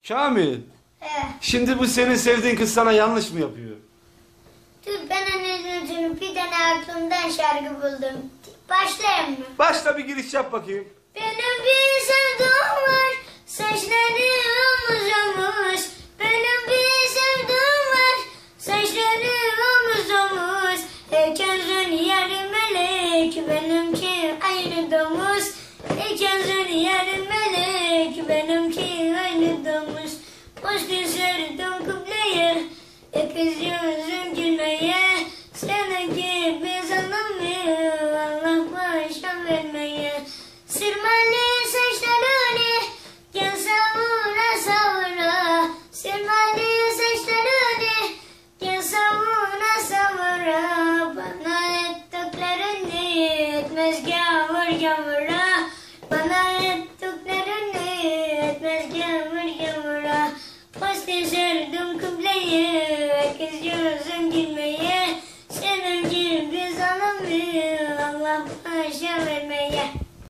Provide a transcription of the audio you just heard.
Kamil, şimdi bu senin sevdiğin kız sana yanlış mı yapıyor? Dur ben anladım. Bir tane aklımdan şarkı buldum. Başlayayım mı? Başla bir giriş yap bakayım. Benim bir sevduğum var. Saçları omuz omuz. Benim bir sevduğum var. Saçları omuz omuz. Herkesin yarı melek. Benimki aynı domuz. Herkesin yarı melek. Benimki aynı domuz. Postu sürdüm kıbleye. Kız yüzüm gülmeye. Sana gibi zanılmıyor. Allah başa vermeye. Sırmalı saçlarını gel savura savura. Sırmalı saçlarını gel savura savura. Bana ettiklerini etmez gavur gavura. Bana ettiklerini etmez gavur gavura. Postu sürdüm kıbleye, kız yüzüm gülmeye. Senin gibi zanılmıyor, Allah başa vermeye.